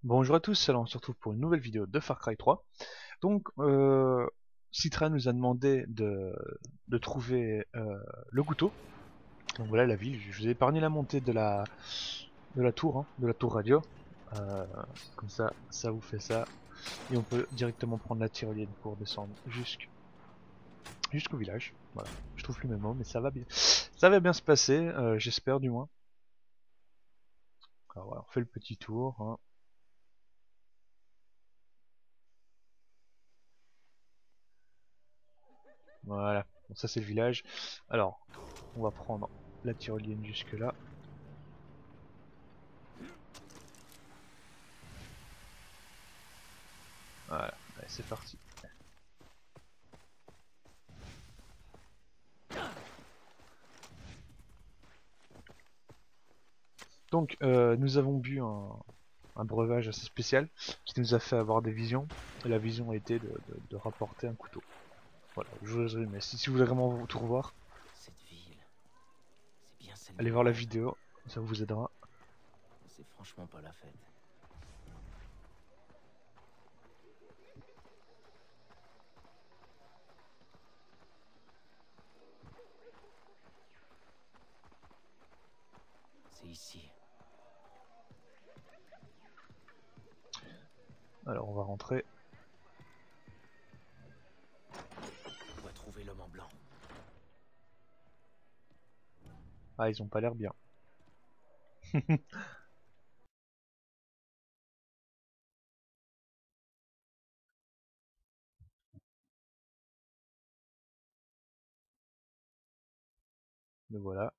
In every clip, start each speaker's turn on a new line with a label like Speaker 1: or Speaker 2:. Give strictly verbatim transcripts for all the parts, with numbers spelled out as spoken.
Speaker 1: Bonjour à tous, alors on se retrouve pour une nouvelle vidéo de Far Cry trois. Donc, euh, Citra nous a demandé de, de trouver euh, le couteau. Donc voilà la ville, je vous ai épargné la montée de la, de la tour, hein, de la tour radio. Euh, Comme ça, ça vous fait ça. Et on peut directement prendre la tyrolienne pour descendre jusqu'- jusqu'au village. Voilà, je trouve plus mes mots, mais ça va bien. Ça va bien se passer, euh, j'espère du moins. Alors voilà, on fait le petit tour, hein. Voilà, bon, ça c'est le village. Alors, on va prendre la tyrolienne jusque là. Voilà, allez, c'est parti. Donc, euh, nous avons bu un, un breuvage assez spécial qui nous a fait avoir des visions. Et la vision a été de, de- de rapporter un couteau. Voilà, je vous résume. Mais si, si vous voulez vraiment tout revoir,
Speaker 2: Cette ville, c'est bien celle
Speaker 1: allez
Speaker 2: du
Speaker 1: voir la
Speaker 2: monde.
Speaker 1: vidéo, ça vous aidera.
Speaker 2: C'est franchement pas la fête. C'est ici.
Speaker 1: Alors, on va rentrer.
Speaker 2: On doit trouver l'homme en blanc.
Speaker 1: Ah, ils ont pas l'air bien. Mais voilà.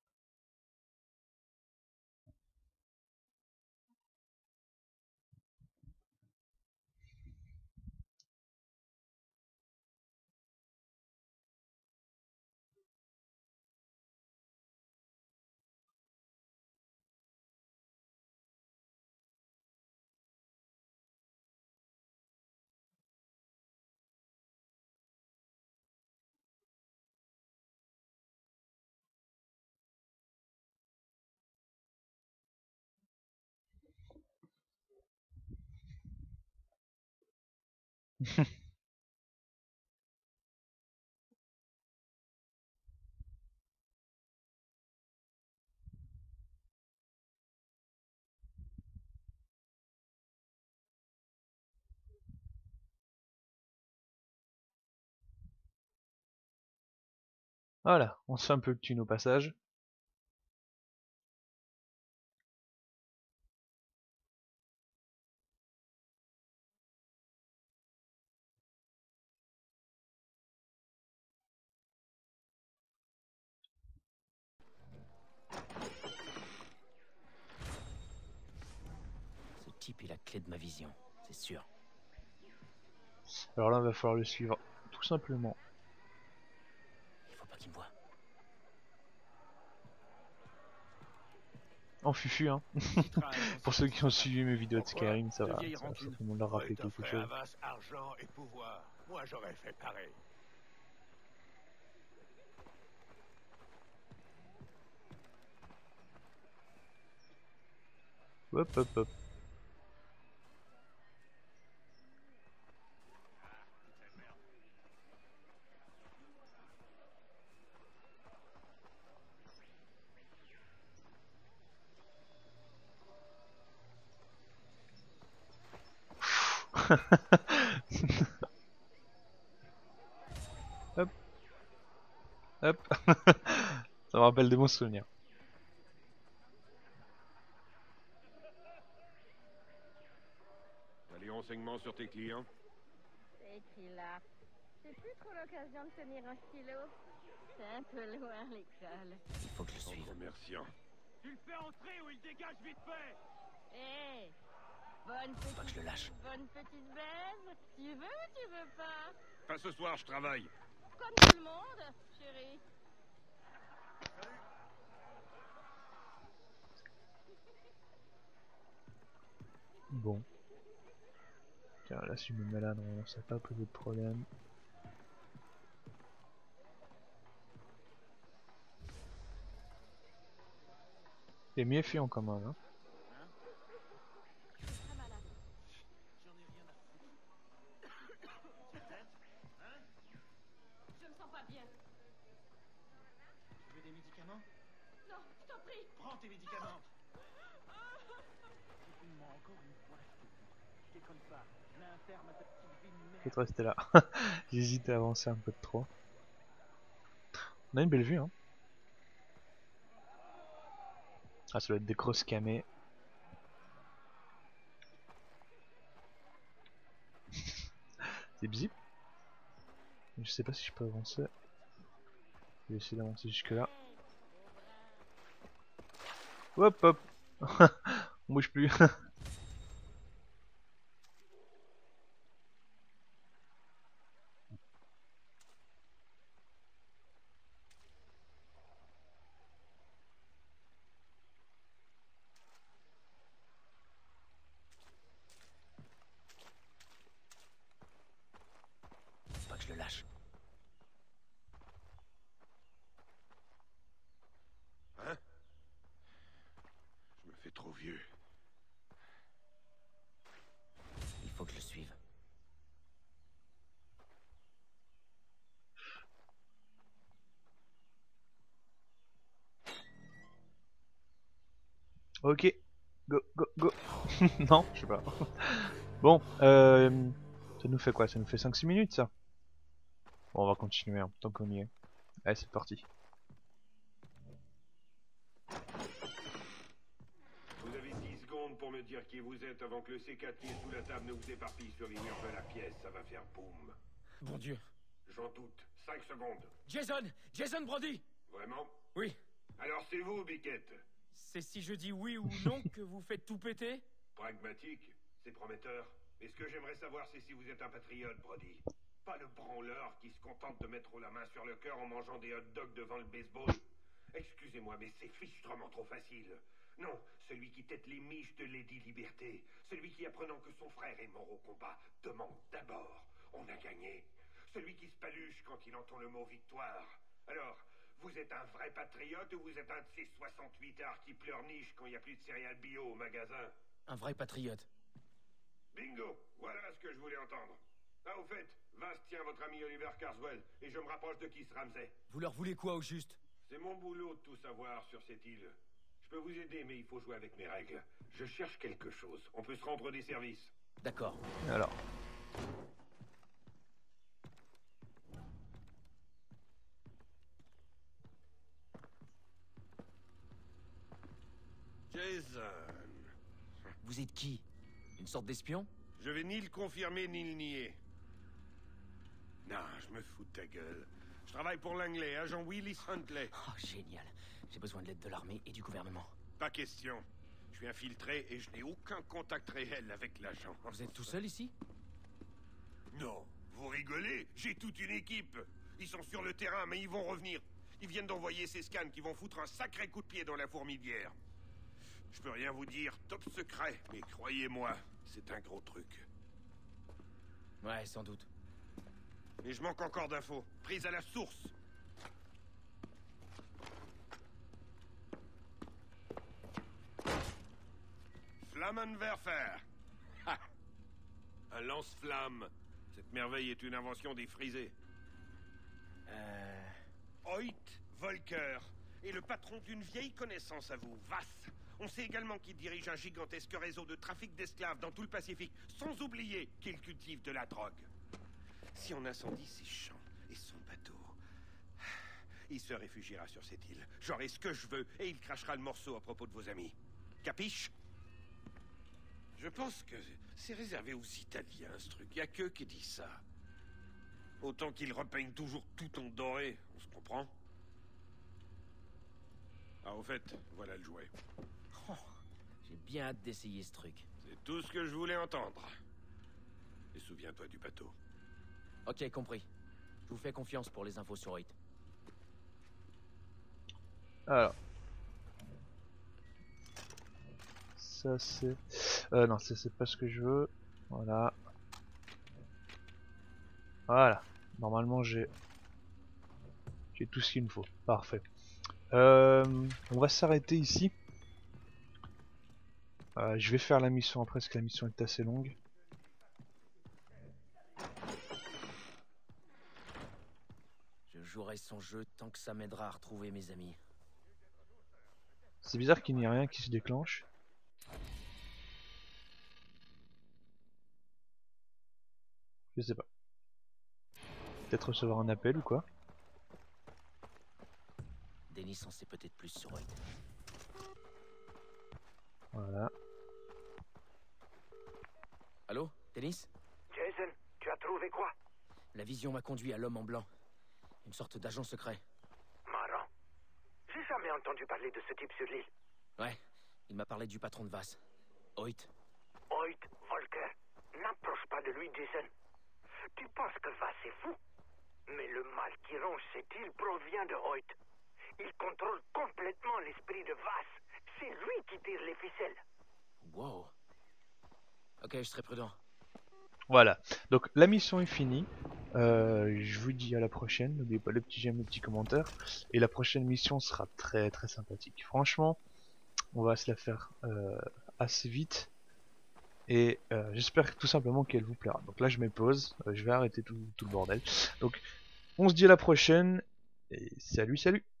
Speaker 1: Voilà, on se fait un peu le thune au passage.
Speaker 2: Ce type est la clé de ma vision, c'est sûr.
Speaker 1: Alors là, il va falloir le suivre, tout simplement.
Speaker 2: Il faut pas qu'il me voie.
Speaker 1: En fufu, hein.
Speaker 3: Citra est
Speaker 1: Pour
Speaker 3: ainsi
Speaker 1: ceux
Speaker 3: pour
Speaker 1: qui ont
Speaker 3: sa femme.
Speaker 1: suivi mes vidéos de
Speaker 3: Pourquoi?
Speaker 1: Skyrim, ça
Speaker 3: De
Speaker 1: va,
Speaker 3: vieilles
Speaker 1: ça va
Speaker 3: rancunes.
Speaker 1: certainement leur
Speaker 3: Oh, il
Speaker 1: rappeler quelque
Speaker 3: t'offrait
Speaker 1: chose.
Speaker 3: avance, argent et pouvoir. Moi, j'aurais fait pareil.
Speaker 1: Hop, hop, hop. Hop, hop. Ça me rappelle des bons souvenirs.
Speaker 3: T'as les renseignements sur tes clients?
Speaker 4: C'est écrit là. C'est plus trop l'occasion de tenir un stylo. C'est un peu loin l'école.
Speaker 2: Il faut que je le
Speaker 3: Sans
Speaker 2: suive.
Speaker 3: commerciant. Tu le fais entrer ou il dégage vite fait!
Speaker 4: Hé, bonne
Speaker 2: Faut pas que je
Speaker 4: petite,
Speaker 2: le lâche.
Speaker 4: bonne petite baise. Tu veux ou tu veux pas?
Speaker 3: Pas ce soir, je travaille.
Speaker 4: Comme tout le monde, chérie.
Speaker 1: Bon. Tiens, là, si je me mets là, non, ça va pas poser de problème. Et méfiant quand même, hein.
Speaker 4: Je suis très malade.
Speaker 3: tes médicaments. Encore une fois, je déconne pas. Je mets un terme à ta petite vie de merde.
Speaker 1: Peut-être rester là. J'hésite à avancer un peu de trop. On a une belle vue, hein. Ah, ça doit être des grosses camées. C'est bzip. Je sais pas si je peux avancer. Je vais essayer d'avancer jusque là. Hop hop. On bouge plus.
Speaker 2: Faut pas que je le lâche.
Speaker 5: Hein? Je me fais trop vieux.
Speaker 2: Il faut que je le suive.
Speaker 1: Ok. Go, go, go. Non, je sais pas. Bon, euh, ça nous fait quoi? Ça nous fait cinq six minutes ça? Bon, on va continuer hein, tant qu'on y est. Allez, c'est parti.
Speaker 5: Vous avez dix secondes pour me dire qui vous êtes avant que le C quatre pieds sous la table ne vous éparpille sur les murs de la pièce. Ça va faire boum.
Speaker 2: Bon Dieu.
Speaker 5: J'en doute. cinq secondes.
Speaker 2: Jason! Jason Brody!
Speaker 5: Vraiment?
Speaker 2: Oui.
Speaker 5: Alors c'est vous, Biquette.
Speaker 2: C'est si je dis oui ou non que vous faites tout péter?
Speaker 5: Pragmatique, c'est prometteur. Mais ce que j'aimerais savoir, c'est si vous êtes un patriote, Brody. Pas le branleur qui se contente de mettre la main sur le cœur en mangeant des hot dogs devant le baseball. Excusez-moi, mais c'est fichtrement trop facile. Non, celui qui tête les miches de Lady Liberté, celui qui, apprenant que son frère est mort au combat, demande d'abord « On a gagné ». Celui qui se paluche quand il entend le mot « victoire ». Alors, vous êtes un vrai patriote ou vous êtes un de ces soixante-huit arts qui pleurnichent quand il n'y a plus de céréales bio au magasin?
Speaker 2: Un vrai patriote.
Speaker 5: Bingo! Voilà ce que je voulais entendre. Ah, au fait, Vince tient votre ami Oliver Carswell, et je me rapproche de Keith Ramsey.
Speaker 2: Vous leur voulez quoi au juste?
Speaker 5: C'est mon boulot de tout savoir sur cette île. Je peux vous aider, mais il faut jouer avec mes règles. Je cherche quelque chose. On peut se rendre des services.
Speaker 2: D'accord.
Speaker 1: Alors.
Speaker 5: Jason.
Speaker 2: Vous êtes qui? Une sorte d'espion?
Speaker 5: Je vais ni le confirmer ni le nier. Non, je me fous de ta gueule. Je travaille pour Langley, agent Willis Huntley.
Speaker 2: Oh, génial. J'ai besoin de l'aide de l'armée et du gouvernement.
Speaker 5: Pas question. Je suis infiltré et je n'ai aucun contact réel avec l'agent.
Speaker 2: Vous êtes tout seul ici?
Speaker 5: Non, vous rigolez? J'ai toute une équipe. Ils sont sur le terrain, mais ils vont revenir. Ils viennent d'envoyer ces scans qui vont foutre un sacré coup de pied dans la fourmilière. Je peux rien vous dire, top secret, mais croyez-moi, c'est un gros truc.
Speaker 2: Ouais, sans doute.
Speaker 5: Mais je manque encore d'infos, prises à la source. Flammenwerfer. Ha! Un lance-flamme. Cette merveille est une invention des frisés.
Speaker 2: Euh...
Speaker 5: Hoyt Volker est le patron d'une vieille connaissance à vous, Vass. On sait également qu'il dirige un gigantesque réseau de trafic d'esclaves dans tout le Pacifique, sans oublier qu'il cultive de la drogue. Si on incendie ses champs et son bateau, il se réfugiera sur cette île. J'aurai ce que je veux et il crachera le morceau à propos de vos amis. Capiche? Je pense que c'est réservé aux Italiens, ce truc. Il n'y a qu'eux qui disent ça. Autant qu'ils repeignent toujours tout en doré, on se comprend? Ah, au fait, voilà le jouet.
Speaker 2: Oh, j'ai bien hâte d'essayer ce truc.
Speaker 5: C'est tout ce que je voulais entendre. Et souviens-toi du bateau.
Speaker 2: Ok, compris. Je vous fais confiance pour les infos sur Hoyt.
Speaker 1: Alors. Ça c'est... Euh, non, ça c'est pas ce que je veux. Voilà. Voilà. Normalement j'ai... J'ai tout ce qu'il me faut. Parfait. Euh, on va s'arrêter ici. Euh, je vais faire la mission après parce que la mission est assez longue.
Speaker 2: Je jouerai son jeu tant que ça m'aidera à retrouver mes amis.
Speaker 1: C'est bizarre qu'il n'y ait rien qui se déclenche. Je sais pas. Peut-être recevoir un appel ou quoi.
Speaker 2: Dennis en sait peut-être plus sur Hoyt.
Speaker 1: Voilà.
Speaker 2: Allô, Dennis?
Speaker 6: Jason, tu as trouvé quoi?
Speaker 2: La vision m'a conduit à l'homme en blanc. Une sorte d'agent secret.
Speaker 6: Marrant. J'ai jamais entendu parler de ce type sur l'île.
Speaker 2: Ouais, il m'a parlé du patron de Vass. Hoyt.
Speaker 6: Hoyt, Volker, n'approche pas de lui, Jason. Tu penses que Vass est fou? Mais le mal qui ronge cette île provient de Hoyt. Il contrôle complètement l'esprit de Vass. C'est lui qui tire les ficelles.
Speaker 2: Wow. Ok, je serai prudent.
Speaker 1: Voilà. Donc la mission est finie. Euh, je vous dis à la prochaine. N'oubliez pas le petit j'aime, le petit commentaire. Et la prochaine mission sera très très sympathique. Franchement, on va se la faire euh, assez vite. Et euh, j'espère tout simplement qu'elle vous plaira. Donc là je mets pause. Euh, je vais arrêter tout, tout le bordel. Donc on se dit à la prochaine. Et salut salut.